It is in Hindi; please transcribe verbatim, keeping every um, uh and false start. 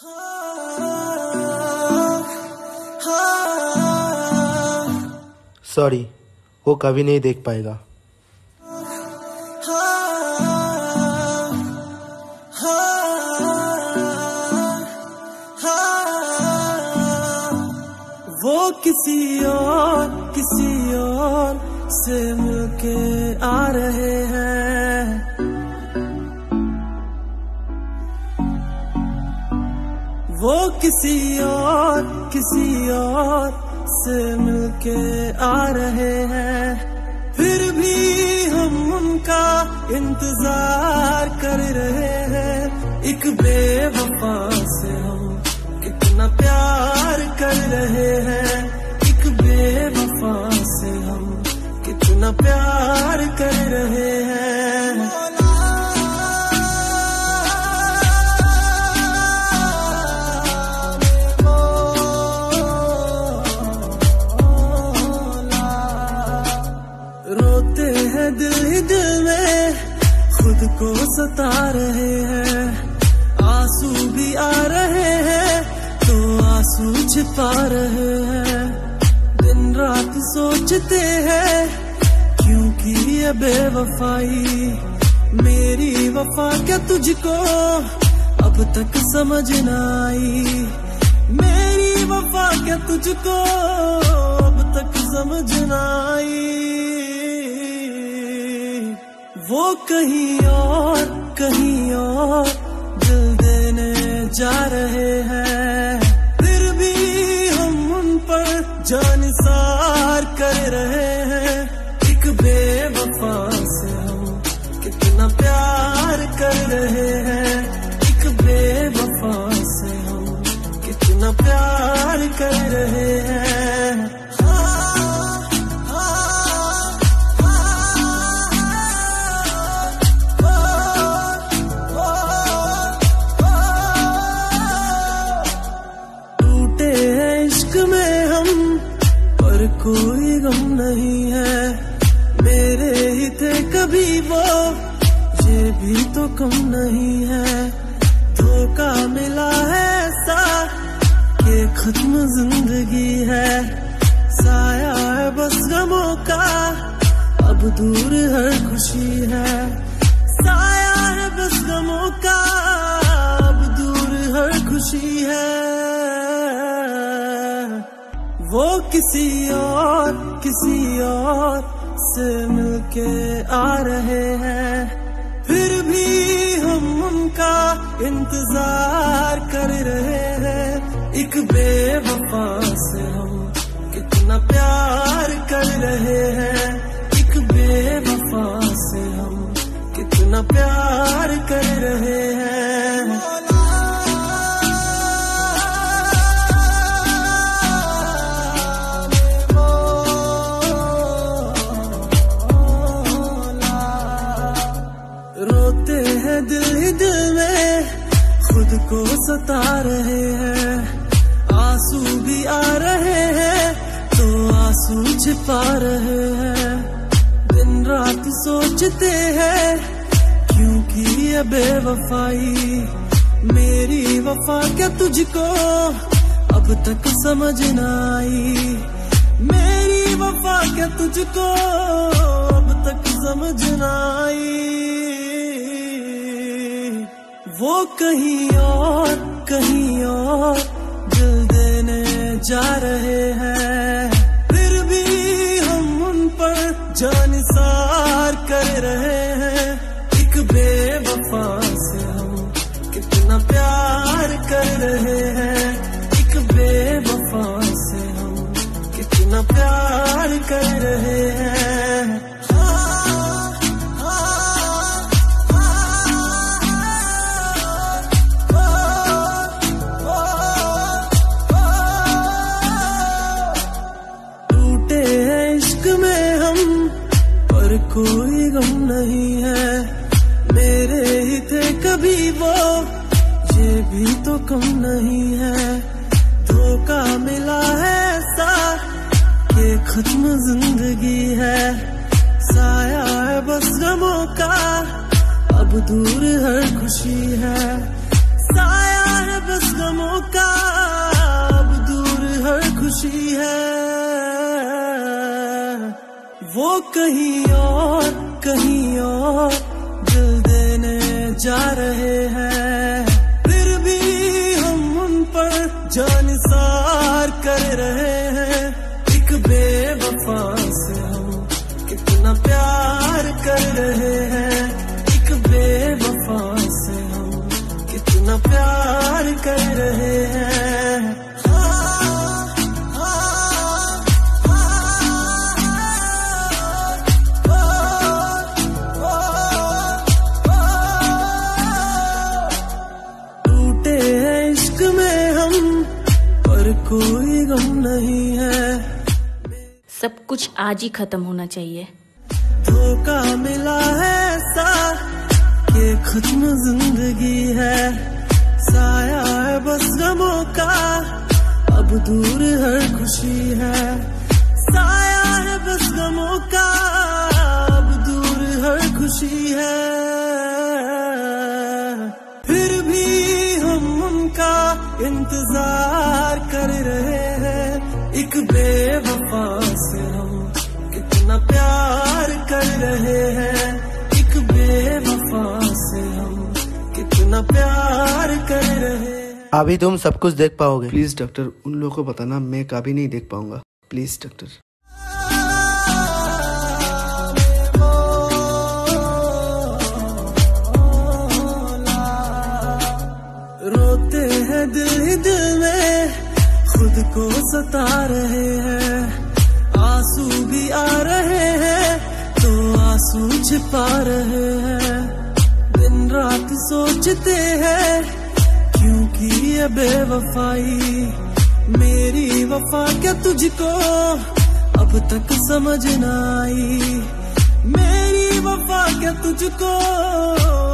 सॉरी, वो कभी नहीं देख पाएगा। वो किसी और किसी और से मिलके आ रहे हैं, वो किसी और किसी और से मिलके आ रहे हैं, फिर भी हम उनका इंतजार कर रहे हैं। एक बेवफा से हम कितना प्यार कर रहे हैं, एक बेवफा से हम कितना प्यार कर रहे हैं। रोते हैं दिल ही दिल में, खुद को सता रहे हैं, आंसू भी आ रहे हैं तो आंसू छिपा रहे हैं। दिन रात सोचते हैं क्योंकि ये बेवफाई, मेरी वफा क्या तुझको अब तक समझ न आई, मेरी वफा क्या तुझको अब तक समझ न आई। वो कहीं और कहीं और दिल देने जा रहे हैं, फिर भी हम उन पर जानिसार कर रहे हैं। एक बेवफा से हम कितना प्यार कर रहे हैं, एक बेवफा से हम कितना प्यार कर रहे हैं। कोई गम नहीं है, मेरे ही थे कभी वो, ये भी तो कम नहीं है। धोखा मिला है ऐसा कि खत्म जिंदगी है, साया है बस गमों का, अब दूर हर खुशी है। साया है बस गमों का, अब दूर हर खुशी है। वो किसी और किसी और से मिलके आ रहे हैं, फिर भी हम उनका इंतजार कर रहे हैं। एक बेवफा से हम कितना प्यार कर रहे हैं, एक बेवफा से हम कितना प्यार कर रहे हैं। रोते हैं दिल ही दिल में, खुद को सता रहे हैं, आंसू भी आ रहे हैं तो आंसू छिपा रहे हैं। दिन रात सोचते हैं क्योंकि ये बेवफाई, मेरी वफा क्या तुझको अब तक समझ न आई, मेरी वफा क्या तुझको अब तक समझ न आई। वो कहीं और कहीं और दिल देने जा रहे हैं, फिर भी हम उन पर जानिसार कर रहे हैं। एक बेवफा से हम कितना प्यार कर रहे हैं, एक बेवफा से हम कितना प्यार कर रहे हैं। कोई गम नहीं है, मेरे ही थे कभी वो, ये भी तो कम नहीं है। धोखा मिला है ऐसा कि खत्म जिंदगी है, साया है बस गमों का, अब दूर हर खुशी है। साया है बस गमों कहीं और कहीं और दिल देने जा रहे हैं, फिर भी हम उन पर जानिसार कर रहे हैं। एक बेवफा से हम कितना प्यार कर रहे हैं, एक बेवफा से हम कितना प्यार कर रहे हैं। टूटे हैं इश्क में हम पर कोई गम नहीं है, सब कुछ आज ही खत्म होना चाहिए। धोखा मिला है ऐसा कि खत्म जिंदगी है, साया है बस गमों का, अब दूर हर खुशी है। साया है बस गमों का, अब दूर हर खुशी है। फिर भी हम उनका इंतजार कर रहे हैं, एक बेवफा से हम कितना प्यार कर रहे हैं, एक बेवफा से हम कितना प्यार कर रहे हैं। अभी तुम सब कुछ देख पाओगे? प्लीज डॉक्टर, उन लोगों को बताना मैं कभी नहीं देख पाऊंगा, प्लीज डॉक्टर। रोते हैं दिल ही दिल में, खुद को सता रहे हैं, आंसू भी आ रहे हैं तो आंसू छिपा रहे हैं। दिन रात सोचते हैं क्योंकि ये बेवफाई, मेरी वफा क्या तुझको अब तक समझ न आई, मेरी वफा क्या तुझको